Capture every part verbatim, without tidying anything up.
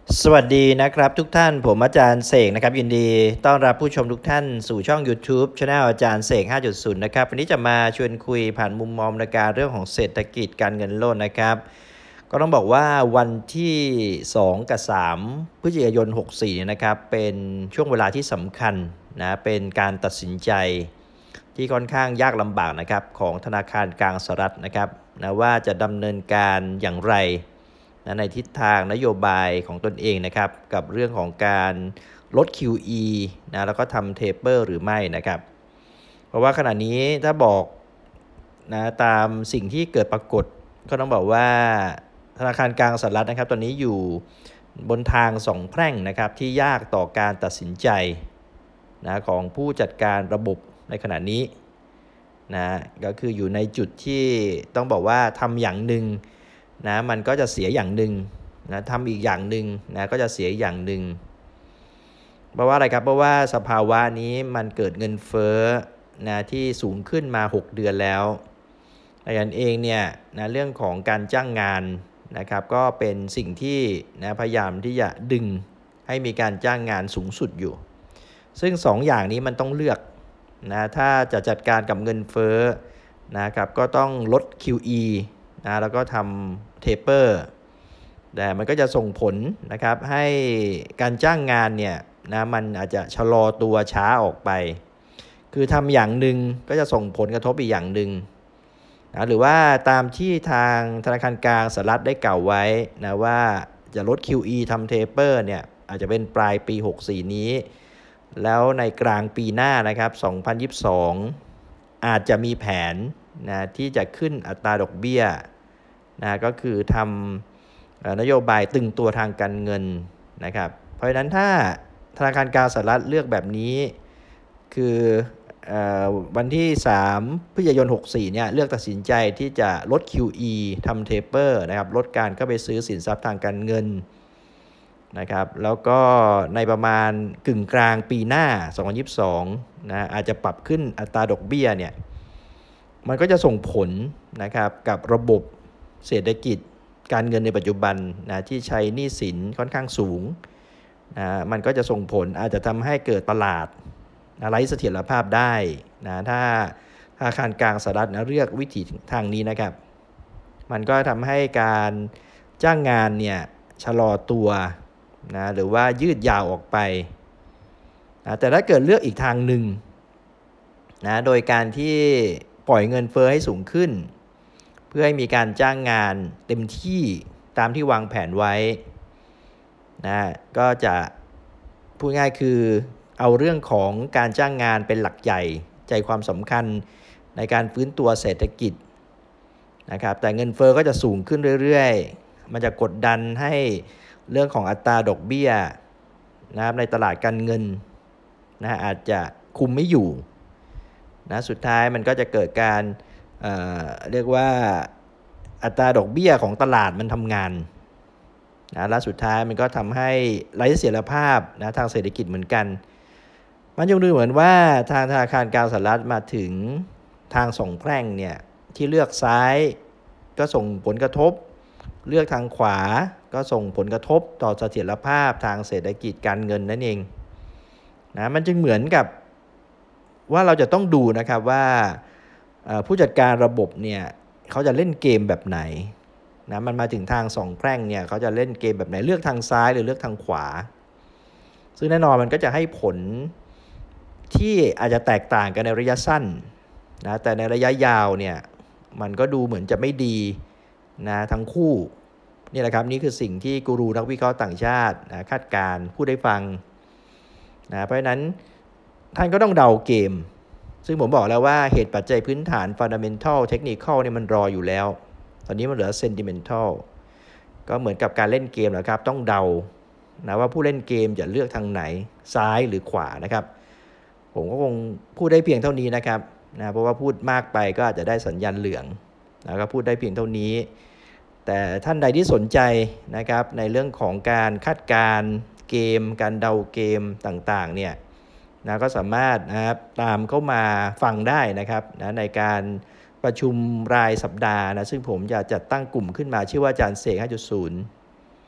สวัสดีนะครับทุกท่านผมอาจารย์เสกนะครับยินดีต้อนรับผู้ชมทุกท่านสู่ช่อง YouTube Channel อาจารย์เสก ห้าจุดศูนย์ นะครับวันนี้จะมาชวนคุยผ่านมุมมองในการเรื่องของเศรษฐกิจการเงินโลกนะครับก็ต้องบอกว่าวันที่สองกับสามพฤศจิกายนหกสิบสี่นะครับเป็นช่วงเวลาที่สำคัญนะเป็นการตัดสินใจที่ค่อนข้างยากลำบากนะครับของธนาคารกลางสหรัฐนะครับนะว่าจะดำเนินการอย่างไรนะในทิศทางนโยบายของตนเองนะครับกับเรื่องของการลด คิว อี นะแล้วก็ทำเทปเปอร์หรือไม่นะครับเพราะว่าขณะนี้ถ้าบอกนะตามสิ่งที่เกิดปรากฏก็ต้องบอกว่าธนาคารกลางสหรัฐนะครับตอนนี้อยู่บนทางสองแพร่งนะครับที่ยากต่อการตัดสินใจนะของผู้จัดการระบบในขณะนี้นะก็คืออยู่ในจุดที่ต้องบอกว่าทำอย่างหนึ่งนะมันก็จะเสียอย่างหนึ่งนะทำอีกอย่างหนึ่งนะก็จะเสียอย่างหนึ่งเพราะว่าอะไรครับเพราะว่าสภาวะนี้มันเกิดเงินเฟ้อนะที่สูงขึ้นมาหกเดือนแล้วดังนั้นเองเนี่ยนะเรื่องของการจ้างงานนะครับก็เป็นสิ่งที่นะพยายามที่จะดึงให้มีการจ้างงานสูงสุดอยู่ซึ่งสอง อย่างนี้มันต้องเลือกนะถ้าจะจัดการกับเงินเฟ้อนะครับก็ต้องลด คิว อี นะแล้วก็ทำเทปเปอร์แต่มันก็จะส่งผลนะครับให้การจ้างงานเนี่ยนะมันอาจจะชะลอตัวช้าออกไปคือทำอย่างหนึ่งก็จะส่งผลกระทบอีกอย่างหนึ่งนะหรือว่าตามที่ทางธนาคารกลางสหรัฐได้กล่าวไว้นะว่าจะลด คิว อี ทำเทปเปอร์เนี่ยอาจจะเป็นปลายปีหกสิบสี่นี้แล้วในกลางปีหน้านะครับสองพันยี่สิบสองอาจจะมีแผนนะที่จะขึ้นอัตราดอกเบี้ยนะก็คือทำนโยบายตึงตัวทางการเงินนะครับเพราะฉะนั้นถ้าธนาคารกลางสหรัฐเลือกแบบนี้คือวันที่สามพฤศจิกายนหกสิบสี่เนี่ยเลือกตัดสินใจที่จะลด คิว อี ทำเทปเปอร์นะครับลดการเข้าไปซื้อสินทรัพย์ทางการเงินนะครับแล้วก็ในประมาณกึ่งกลางปีหน้าสองพันยี่สิบสองนะอาจจะปรับขึ้นอัตราดอกเบี้ยเนี่ยมันก็จะส่งผลนะครับกับระบบเศรษฐกิจการเงินในปัจจุบันนะที่ใช้หนี้สินค่อนข้างสูงนะมันก็จะส่งผลอาจจะทำให้เกิดตลาดนะไร้เสถียรภาพได้นะถ้าธนาคารกลางสหรัฐนะเลือกวิธีทางนี้นะครับมันก็ทำให้การจ้างงานเนี่ยชะลอตัวนะหรือว่ายืดยาวออกไปนะแต่ถ้าเกิดเลือกอีกทางหนึ่งนะโดยการที่ปล่อยเงินเฟ้อให้สูงขึ้นเพื่อให้มีการจ้างงานเต็มที่ตามที่วางแผนไว้นะก็จะพูดง่ายคือเอาเรื่องของการจ้างงานเป็นหลักใหญ่ใจความสำคัญในการฟื้นตัวเศรษฐกิจนะครับแต่เงินเฟ้อก็จะสูงขึ้นเรื่อยๆมันจะกดดันให้เรื่องของอัตราดอกเบี้ยนะครับในตลาดการเงินนะอาจจะคุมไม่อยู่นะสุดท้ายมันก็จะเกิดการเอ่อเรียกว่าอัตราดอกเบี้ยของตลาดมันทำงานนะและสุดท้ายมันก็ทำให้ไร้เสถียรภาพนะทางเศรษฐกิจเหมือนกันมันยังดูเหมือนว่าทางธนาคารกลางสหรัฐมาถึงทางสองแพร่งเนี่ยที่เลือกซ้ายก็ส่งผลกระทบเลือกทางขวาก็ส่งผลกระทบต่อเสถียรภาพทางเศรษฐกิจการเงินนั่นเองนะมันจึงเหมือนกับว่าเราจะต้องดูนะครับว่าผู้จัดการระบบเนี่ยเขาจะเล่นเกมแบบไหนนะมันมาถึงทางสองแพร่งเนี่ยเขาจะเล่นเกมแบบไหนเลือกทางซ้ายหรือเลือกทางขวาซึ่งแน่นอนมันก็จะให้ผลที่อาจจะแตกต่างกันในระยะสั้นนะแต่ในระยะยาวเนี่ยมันก็ดูเหมือนจะไม่ดีนะทั้งคู่นี่แหละครับนี่คือสิ่งที่กูรูนักวิเคราะห์ต่างชาตินะคาดการณ์พูดให้ฟังนะเพราะฉะนั้นท่านก็ต้องเดาเกมซึ่งผมบอกแล้วว่าเหตุปัจจัยพื้นฐาน fundamental technical เนี่ยมันรออยู่แล้วตอนนี้มันเหลือ sentimental ก็เหมือนกับการเล่นเกมนะครับต้องเดานะว่าผู้เล่นเกมจะเลือกทางไหนซ้ายหรือขวานะครับผมก็คงพูดได้เพียงเท่านี้นะครับนะเพราะว่าพูดมากไปก็อาจจะได้สัญญาณเหลืองนะก็พูดได้เพียงเท่านี้แต่ท่านใดที่สนใจนะครับในเรื่องของการคาดการณ์เกมการเดาเกมต่างๆเนี่ยนะก็สามารถนะครับตามเข้ามาฟังได้นะครับนะในการประชุมรายสัปดาห์นะซึ่งผมจะจัดตั้งกลุ่มขึ้นมาชื่อว่าอาจารย์เสก ห้าจุดศูนย์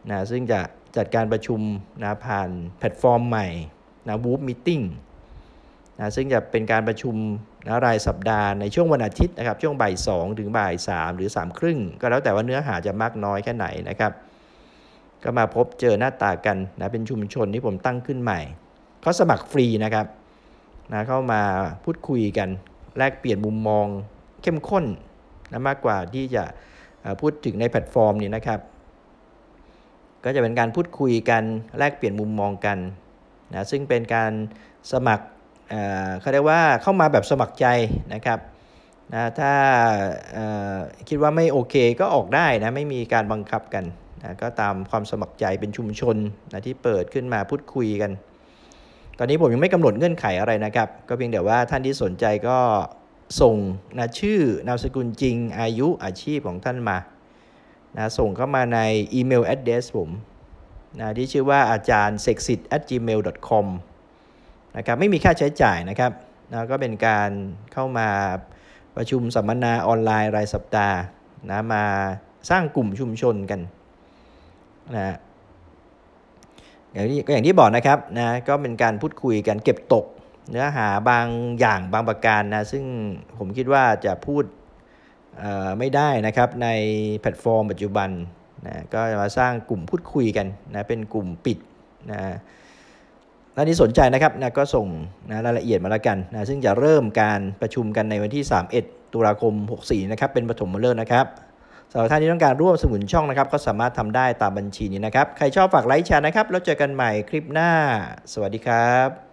นะซึ่งจะจัดการประชุมนะผ่านแพลตฟอร์มใหม่นะ Whoop Meeting นะซึ่งจะเป็นการประชุมนะรายสัปดาห์ในช่วงวันอาทิตย์นะครับช่วงบ่ายสองถึงบ่ายสามหรือสามครึ่งก็แล้วแต่ว่าเนื้อหาจะมากน้อยแค่ไหนนะครับก็มาพบเจอหน้าตากันนะเป็นชุมชนที่ผมตั้งขึ้นใหม่เขาสมัครฟรีนะครับนะเข้ามาพูดคุยกันแลกเปลี่ยนมุมมองเข้มข้นนะมากกว่าที่จะพูดถึงในแพลตฟอร์มนี้นะครับก็จะเป็นการพูดคุยกันแลกเปลี่ยนมุมมองกันนะซึ่งเป็นการสมัครเอ่อเขาเรียกว่าเข้ามาแบบสมัครใจนะครับนะถ้าคิดว่าไม่โอเคก็ออกได้นะไม่มีการบังคับกันนะก็ตามความสมัครใจเป็นชุมชนนะที่เปิดขึ้นมาพูดคุยกันตอนนี้ผมยังไม่กำหนดเงื่อนไขอะไรนะครับก็เพียงแต่ว่าท่านที่สนใจก็ส่งนะชื่อนามสกุลจริงอายุอาชีพของท่านมานะส่งเข้ามาในอีเมล address ผมนะที่ชื่อว่าอาจารย์เสกสิทธิ์ แอท จีเมล ดอท คอม นะครับไม่มีค่าใช้จ่ายนะครับนะก็เป็นการเข้ามาประชุมสัมมนาออนไลน์รายสัปดาห์นะมาสร้างกลุ่มชุมชนกันนะอย่างที่อย่างที่บอกนะครับนะก็เป็นการพูดคุยกันเก็บตกเนื้อหาบางอย่างบางประการนะซึ่งผมคิดว่าจะพูดไม่ได้นะครับในแพลตฟอร์มปัจจุบันนะก็มาสร้างกลุ่มพูดคุยกันนะเป็นกลุ่มปิดนะท่านที่สนใจนะครับนะก็ส่งนะรายละเอียดมาแล้วกันนะซึ่งจะเริ่มการประชุมกันในวันที่สามสิบเอ็ดตุลาคมหกสิบสี่นะครับเป็นปฐมฤกษ์นะครับสำหรับท่านที่ต้องการร่วมสนุนช่องนะครับก็สามารถทำได้ตามบัญชีนี้นะครับใครชอบฝากไลค์แชร์นะครับแล้วเจอกันใหม่คลิปหน้าสวัสดีครับ